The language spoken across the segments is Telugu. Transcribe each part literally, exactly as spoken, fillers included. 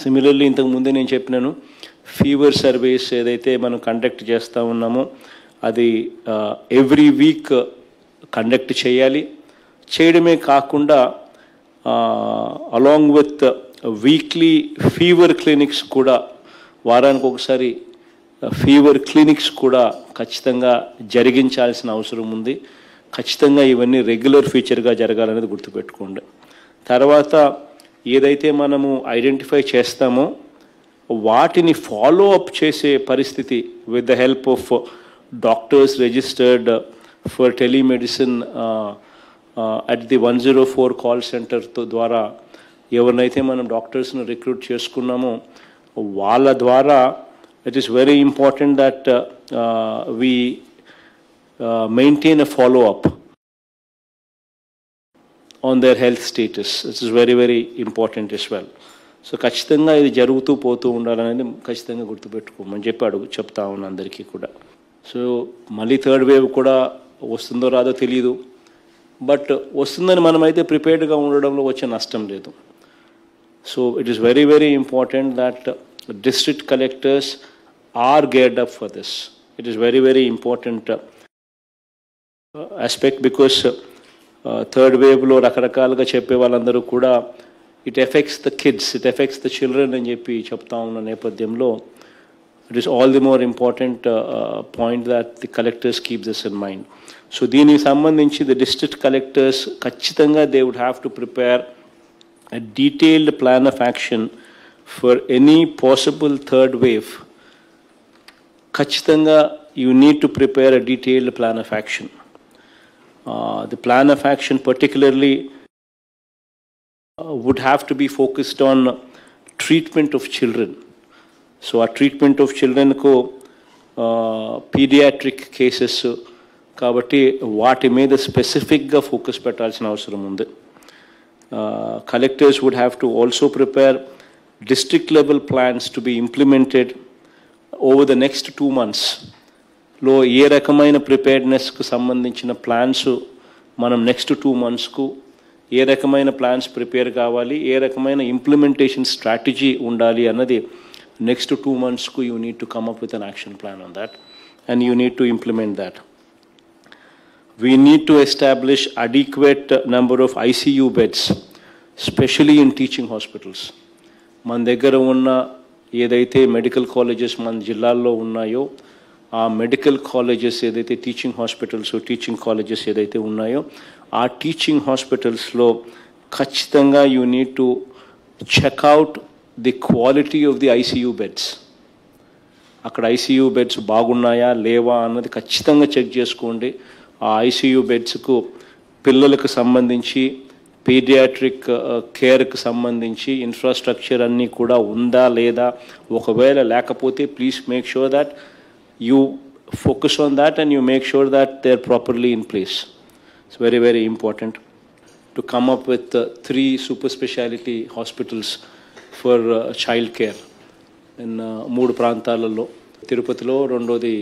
సిమిలర్లీ ఇంతకు ముందే నేను చెప్పినాను, ఫీవర్ సర్వేస్ ఏదైతే మనం కండక్ట్ చేస్తూ ఉన్నామో అది ఎవ్రీ వీక్ కండక్ట్ చేయాలి. చేయడమే కాకుండా along with weekly fever clinics కూడా, వారానికి ఒకసారి ఫీవర్ క్లినిక్స్ కూడా ఖచ్చితంగా జరిగించాల్సిన అవసరం ఉంది. ఖచ్చితంగా ఇవన్నీ రెగ్యులర్ ఫీచర్గా జరగాలనేది గుర్తుపెట్టుకోండి. తర్వాత ఏదైతే మనము ఐడెంటిఫై చేస్తామో వాటిని ఫాలో అప్ చేసే పరిస్థితి with the help of doctors registered for telemedicine at the one zero four call సెంటర్తో ద్వారా ఎవరినైతే మనం డాక్టర్స్ని రిక్రూట్ చేసుకున్నామో వాళ్ళ ద్వారా it is very important that we maintain a follow up on their health status. This is very very important as well. So ఖచ్చితంగా ఇది జరుగుతూ పోతూ ఉండాలనేది ఖచ్చితంగా గుర్తుపెట్టుకోమని చెప్పాడు చెప్తా ఉన్నా అందరికీ కూడా. సో మళ్ళీ థర్డ్ వేవ్ కూడా వస్తుందో రాదో తెలియదు, బట్ వస్తుందని మనమైతే ప్రిపేర్డ్గా ఉండడంలో వచ్చే నష్టం లేదు. So it is very very important that district collectors are geared up for this. It is very very important aspect because third వేవ్లో రకరకాలుగా చెప్పే వాళ్ళందరూ కూడా it affects the kids, it affects the children అని చెప్పి చెప్తా ఉన్న నేపథ్యంలో it is all the more important point that the collectors keep this in mind. So దీనికి సంబంధించి ది డిస్ట్రిక్ట్ కలెక్టర్స్ ఖచ్చితంగా they would have to prepare a detailed plan of action for any possible third wave. Khachitanga, you need to prepare a detailed plan of action. Uh, the plan of action particularly uh, would have to be focused on treatment of children. So our treatment of children ko uh, pediatric cases kabatti vaati meeda specific ga focus pettalsina avasaram undi. Uh, collectors would have to also prepare district level plans to be implemented over the next two months. లో ఏ రకమైన ప్రిపేర్డ్నెస్కు సంబంధించిన ప్లాన్స్ మనం నెక్స్ట్ టూ మంత్స్కు ఏ రకమైన ప్లాన్స్ ప్రిపేర్ కావాలి, ఏ రకమైన ఇంప్లిమెంటేషన్ స్ట్రాటజీ ఉండాలి అన్నది నెక్స్ట్ టూ మంత్స్కు you need to come up with an action plan on that and you need to implement that. We need to establish adequate number of I C U beds, especially in teaching hospitals. మన దగ్గర ఉన్న ఏదైతే మెడికల్ కాలేజెస్ మన జిల్లాల్లో ఉన్నాయో ఆ మెడికల్ కాలేజెస్ ఏదైతే టీచింగ్ హాస్పిటల్స్ టీచింగ్ కాలేజెస్ ఏదైతే ఉన్నాయో ఆ టీచింగ్ హాస్పిటల్స్లో ఖచ్చితంగా you need to check out the quality of the ICU beds. అక్కడ ఐసీయూ బెడ్స్ బాగున్నాయా లేవా అన్నది ఖచ్చితంగా చెక్ చేసుకోండి. ఆ ఐసీయూ బెడ్స్కు పిల్లలకు సంబంధించి పీడియాట్రిక్ కేర్కి సంబంధించి ఇన్ఫ్రాస్ట్రక్చర్ అన్నీ కూడా ఉందా లేదా, ఒకవేళ లేకపోతే please make sure that you focus on that and you make sure that they're properly in place. It's very very important to come up with uh, three super speciality hospitals for uh, child care in మూడు ప్రాంతాలలో, తిరుపతిలో రెండోది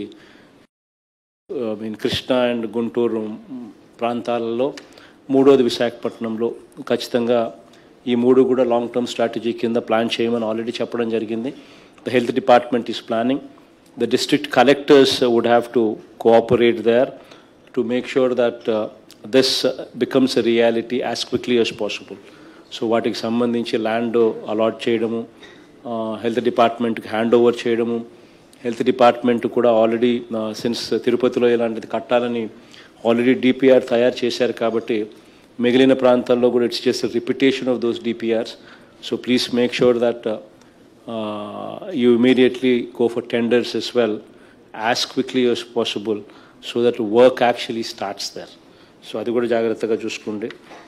I mean Krishna and Guntur ప్రాంతాలలో, మూడోది విశాఖపట్నంలో. ఖచ్చితంగా ఈ మూడు కూడా లాంగ్ టర్మ్ స్ట్రాటజీ కింద ప్లాన్ చేయమని ఆల్రెడీ చెప్పడం జరిగింది. The health department is planning. The district collectors uh, would have to cooperate there to make sure that uh, this uh, becomes a reality as quickly as possible. So వాటికి సంబంధించి ల్యాండ్ అలాట్ చేయడము, హెల్త్ డిపార్ట్మెంట్కి హ్యాండ్ ఓవర్ చేయడము, హెల్త్ డిపార్ట్మెంట్ కూడా ఆల్రెడీ సిన్స్ తిరుపతిలో ఇలాంటిది కట్టాలని ఆల్రెడీ డిపిఆర్ తయారు చేశారు కాబట్టి మిగిలిన ప్రాంతాల్లో కూడా it's just repetition of those DPRs. So please make sure that Uh, you immediately go for tenders as well as quickly as possible so that work actually starts there. So అది కూడా జాగ్రత్తగా చూసుకోండి.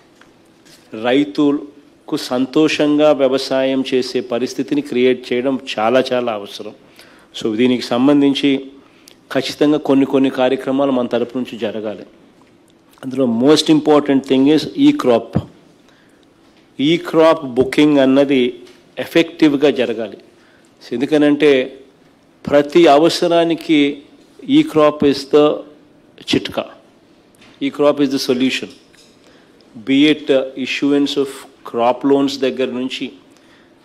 రైతులకు సంతోషంగా వ్యవసాయం చేసే పరిస్థితిని క్రియేట్ చేయడం చాలా చాలా అవసరం. సో దీనికి సంబంధించి ఖచ్చితంగా కొన్ని కొన్ని కార్యక్రమాలు మన తరపు నుంచి జరగాలి. అందులో most important thing is e crop. E crop booking అన్నది ఎఫెక్టివ్గా జరగాలి. ఎందుకనంటే ప్రతి అవసరానికి ఈ క్రాప్ ఇస్ ద చిట్కా, e crop is the solution. Be it issuance of crop loans దగ్గర నుంచి,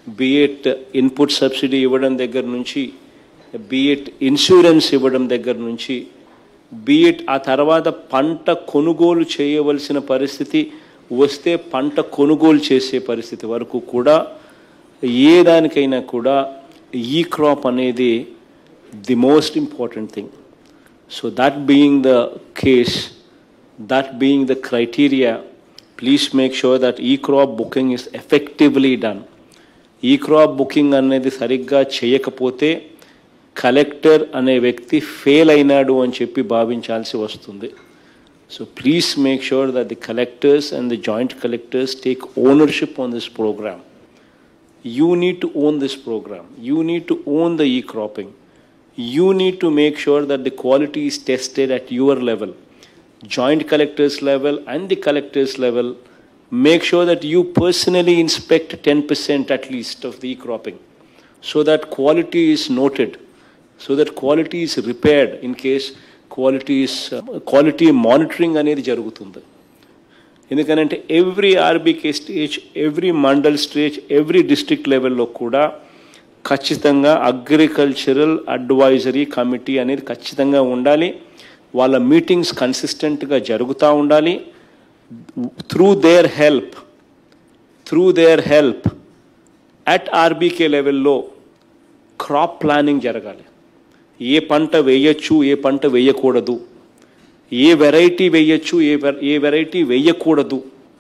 బీ ఇట్ ఇన్పుట్ సబ్సిడీ ఇవ్వడం దగ్గర నుంచి, బీ ఇట్ ఇన్సూరెన్స్ ఇవ్వడం దగ్గర నుంచి, బీ ఇట్ ఆ తర్వాత పంట కొనుగోలు చేయవలసిన పరిస్థితి వస్తే పంట కొనుగోలు చేసే పరిస్థితి వరకు కూడా ఏ దానికైనా కూడా ఈ క్రాప్ అనేది the most important thing. So that being the case, that being the criteria, please make sure that e crop booking is effectively done. E crop booking అనేది సరిగ్గా చేయకపోతే కలెక్టర్ అనే వ్యక్తి ఫెయిల్ అయినాడు అని చెప్పి భావించాల్సి వస్తుంది. So please make sure that the collectors and the joint collectors take ownership on this program. You need to own this program. You need to own the e-cropping. You need to make sure that the quality is tested at your level, joint collectors level and the collectors level. Make sure that you personally inspect ten percent at least of the e-cropping, so that quality is noted, so that quality is repaired in case quality is uh, quality monitoring అనేది జరుగుతుంది. ఎందుకంటే every RBK stage, every mandal stage, every district లెవెల్లో కూడా ఖచ్చితంగా అగ్రికల్చరల్ అడ్వైజరీ కమిటీ అనేది ఖచ్చితంగా ఉండాలి. వాళ్ళ మీటింగ్స్ కన్సిస్టెంట్గా జరుగుతూ ఉండాలి. Through their help through their help at RBK లెవెల్లో క్రాప్ ప్లానింగ్ జరగాలి. ఏ పంట వేయచ్చు, ఏ పంట వేయకూడదు, ఏ వెరైటీ వేయచ్చు, ఏ ఏ వెరైటీ వేయకూడదు,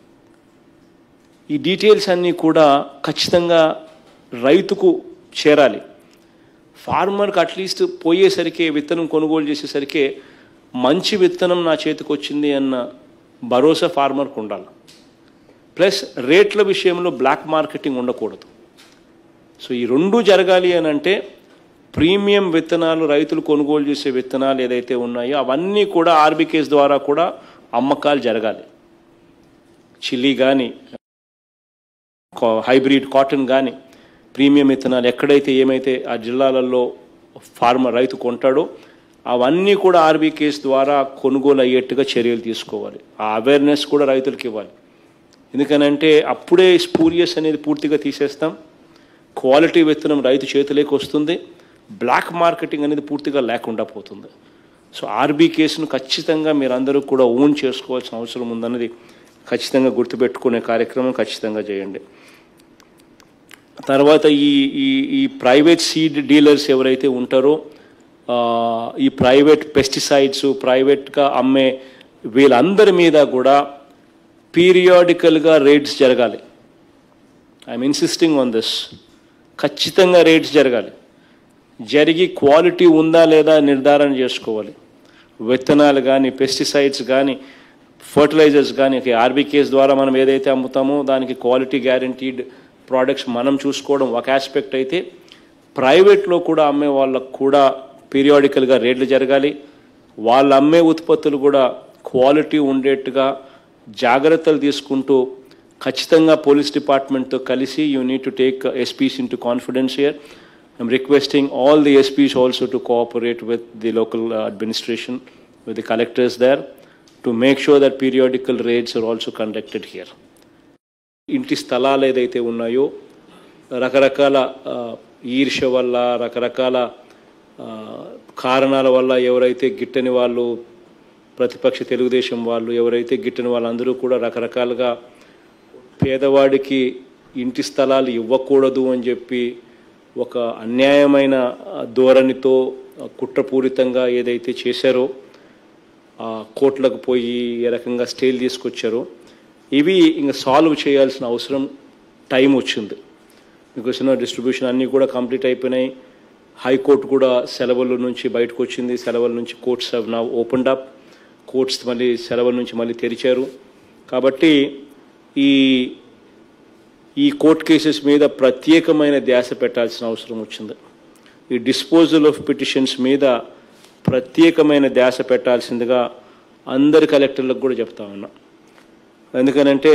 ఈ డీటెయిల్స్ అన్నీ కూడా ఖచ్చితంగా రైతుకు చేరాలి. ఫార్మర్కి అట్లీస్ట్ పోయేసరికి, విత్తనం కొనుగోలు చేసేసరికి మంచి విత్తనం నా చేతికి వచ్చింది అన్న భరోసా ఫార్మర్కు ఉండాలి. ప్లస్ రేట్ల విషయంలో బ్లాక్ మార్కెటింగ్ ఉండకూడదు. సో ఈ రెండు జరగాలి అని అంటే ప్రీమియం విత్తనాలు, రైతులు కొనుగోలు చేసే విత్తనాలు ఏదైతే ఉన్నాయో అవన్నీ కూడా ఆర్బీకేస్ ద్వారా కూడా అమ్మకాలు జరగాలి. చిల్లీ కానీ, హైబ్రిడ్ కాటన్ కానీ, ప్రీమియం విత్తనాలు ఎక్కడైతే ఏమైతే ఆ జిల్లాలలో ఫార్మర్ రైతు కొంటాడో అవన్నీ కూడా ఆర్బీకేస్ ద్వారా కొనుగోలు అయ్యేట్టుగా చర్యలు తీసుకోవాలి. ఆ అవేర్నెస్ కూడా రైతులకు ఇవ్వాలి. ఎందుకనంటే అప్పుడే స్పూరియస్ అనేది పూర్తిగా తీసేస్తాం, క్వాలిటీ విత్తనం రైతు చేతిలోకి వస్తుంది, బ్లాక్ మార్కెటింగ్ అనేది పూర్తిగా లేకుండా పోతుంది. సో ఆర్బీకేస్ను ఖచ్చితంగా మీరందరూ కూడా ఓన్ చేసుకోవాల్సిన అవసరం ఉందన్నది ఖచ్చితంగా గుర్తుపెట్టుకునే కార్యక్రమం ఖచ్చితంగా చేయండి. తర్వాత ఈ ఈ ఈ ప్రైవేట్ సీడ్ డీలర్స్ ఎవరైతే ఉంటారో, ఈ ప్రైవేట్ పెస్టిసైడ్స్ ప్రైవేట్గా అమ్మే వీళ్ళందరి మీద కూడా పీరియాడికల్గా రేట్స్ జరగాలి. I'm insisting on this. ఖచ్చితంగా రేట్స్ జరగాలి. జరిగి క్వాలిటీ ఉందా లేదా నిర్ధారణ చేసుకోవాలి. విత్తనాలు కానీ, పెస్టిసైడ్స్ కానీ, ఫర్టిలైజర్స్ కానీ ఆర్బీకేస్ ద్వారా మనం ఏదైతే అమ్ముతామో దానికి క్వాలిటీ గ్యారంటీడ్ ప్రోడక్ట్స్ మనం చూసుకోవడం ఒక ఆస్పెక్ట్ అయితే, ప్రైవేట్లో కూడా అమ్మే వాళ్ళకు కూడా పీరియాడికల్గా రేట్లు జరగాలి. వాళ్ళు అమ్మే ఉత్పత్తులు కూడా క్వాలిటీ ఉండేట్టుగా జాగ్రత్తలు తీసుకుంటూ ఖచ్చితంగా పోలీస్ డిపార్ట్మెంట్తో కలిసి you need to take SPs into confidence here. I'm requesting all the S Ps also to cooperate with the local uh, administration, with the collectors there, to make sure that periodical raids are also conducted here. ఇంటి స్థలాలు ఏదైతే ఉన్నాయో రకరకాల ఈర్ష్య వల్ల, రకరకాల కారణాల వల్ల ఎవరైతే గిట్టని వాళ్ళు, ప్రతిపక్ష తెలుగుదేశం వాళ్ళు ఎవరైతే గిట్టని వాళ్ళందరూ కూడా రకరకాలుగా పేదవాడికి ఇంటి స్థలాలు ఇవ్వకూడదు అని చెప్పి ఒక అన్యాయమైన ధోరణితో కుట్రపూరితంగా ఏదైతే చేశారో, కోర్టులకు పోయి ఏ రకంగా స్టేలు తీసుకొచ్చారో, ఇవి ఇంకా సాల్వ్ చేయాల్సిన అవసరం టైం వచ్చింది. బికాస్ డిస్ట్రిబ్యూషన్ అన్నీ కూడా కంప్లీట్ అయిపోయినాయి. హైకోర్టు కూడా సెలవుల నుంచి బయటకు వచ్చింది. సెలవుల నుంచి courts have now opened up. Courts మళ్ళీ సెలవుల నుంచి మళ్ళీ తెరిచారు. కాబట్టి ఈ ఈ కోర్ట్ కేసెస్ మీద ప్రత్యేకమైన ధ్యాస పెట్టాల్సిన అవసరం వచ్చింది. ఈ డిస్పోజల్ ఆఫ్ పిటిషన్స్ మీద ప్రత్యేకమైన ధ్యాస పెట్టాల్సిందిగా అందరి కలెక్టర్లకు కూడా చెప్తా ఉన్నా. ఎందుకనంటే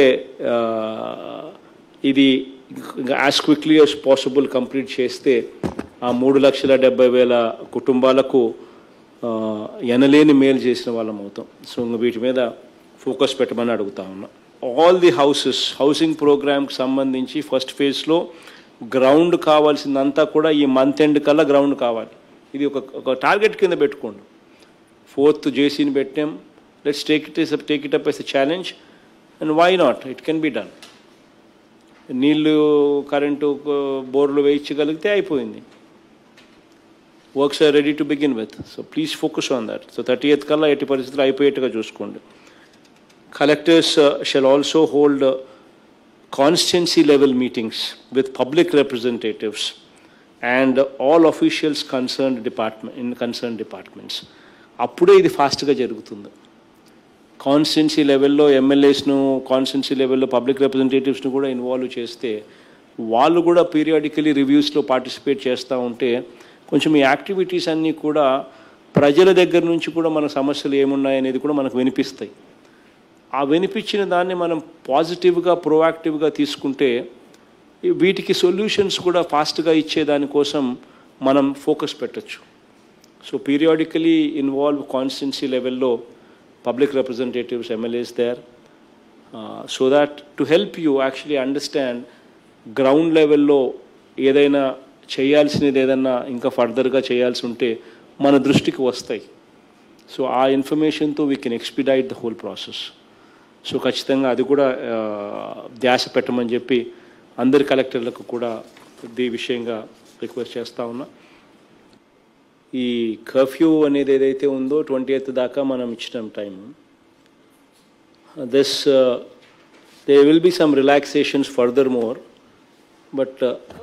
ఇది as quickly as possible complete చేస్తే ఆ మూడు లక్షల డెబ్బై వేల కుటుంబాలకు ఎనలేని మేలు చేసిన వాళ్ళం అవుతాం. సో వీటి మీద ఫోకస్ పెట్టమని అడుగుతా ఉన్నా. ఆల్ ది హౌసెస్ హౌసింగ్ ప్రోగ్రామ్కి సంబంధించి ఫస్ట్ ఫేజ్లో గ్రౌండ్ కావాల్సిందంతా కూడా ఈ మంత్ ఎండ్ కల్లా గ్రౌండ్ కావాలి. ఇది ఒక ఒక టార్గెట్ కింద పెట్టుకోండి. ఫోర్త్ జేసీని పెట్టాం, let's take it take it up as a challenge and why not, it can be done. నీళ్ళు కరెంటు బోర్లు వేయించగలిగితే అయిపోయింది. Works are ready to begin with. So please focus on that. So thirty eighth కల్లా ఎట్టి పరిస్థితులు అయిపోయేట్టుగా చూసుకోండి. Collectors shall also hold constituency level meetings with public representatives and all officials concerned department in concerned departments. అప్పుడే ఇది ఫాస్ట్గా జరుగుతుంది. కాన్స్టిట్యున్సీ లెవెల్లో ఎమ్మెల్యేస్ను, కాన్స్టిట్యున్సీ లెవెల్లో పబ్లిక్ రిప్రజెంటేటివ్స్ను కూడా ఇన్వాల్వ్ చేస్తే వాళ్ళు కూడా పీరియాడికలీ రివ్యూస్లో పార్టిసిపేట్ చేస్తూ ఉంటే కొంచెం ఈ యాక్టివిటీస్ అన్నీ కూడా ప్రజల దగ్గర నుంచి కూడా మన సమస్యలు ఏమున్నాయనేది కూడా మనకు వినిపిస్తాయి. ఆ వినిపించిన దాన్ని మనం పాజిటివ్గా ప్రోయాక్టివ్గా తీసుకుంటే వీటికి సొల్యూషన్స్ కూడా ఫాస్ట్గా ఇచ్చేదానికోసం మనం ఫోకస్ పెట్టచ్చు. సో పీరియాడికలీ ఇన్వాల్వ్ కాన్స్టిట్యున్సీ లెవెల్లో public representatives, MLAs there, so that to help you actually understand ground లెవెల్లో ఏదైనా చేయాల్సినది ఏదైనా ఇంకా ఫర్దర్గా చేయాల్సి ఉంటే మన దృష్టికి వస్తాయి. సో ఆ ఇన్ఫర్మేషన్తో we can expedite the whole process. So ఖచ్చితంగా అది కూడా ధ్యాస పెట్టమని చెప్పి అందరి కలెక్టర్లకు కూడా ఈ విషయంగా రిక్వెస్ట్ చేస్తూ ఉన్నా. ఈ కర్ఫ్యూ అనేది ఏదైతే ఉందో ట్వంటీ ఎయిత్ దాకా మనం ఇచ్చిన time, this they will be some relaxations furthermore, but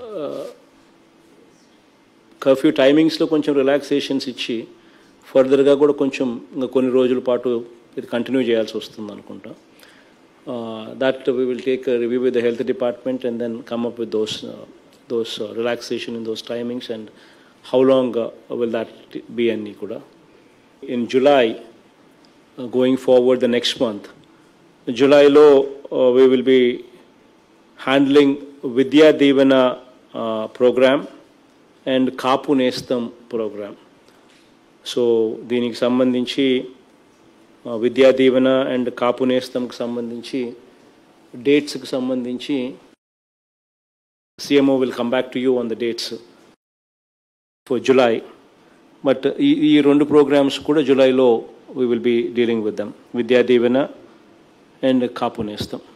curfew టైమింగ్స్లో కొంచెం రిలాక్సేషన్స్ ఇచ్చి ఫర్దర్గా కూడా కొంచెం ఇంకా కొన్ని రోజుల పాటు ఇది కంటిన్యూ చేయాల్సి వస్తుంది అనుకుంటా. That we will take review with the health department and then come up with those those relaxation in those timings and how long will that be అన్నీ కూడా. In July going forward the next month, జులైలో we will be handling Vidya Deevena programme and Kapu Nestham programme. So దీనికి సంబంధించి విద్యా దీవెన అండ్ కాపు నేస్తంకి సంబంధించి డేట్స్కి సంబంధించి CMO will come back to you on the dates for July. But ఈ ఈ రెండు ప్రోగ్రామ్స్ కూడా జులైలో we will be dealing with them, Vidya Deevena and Kapu Nestham.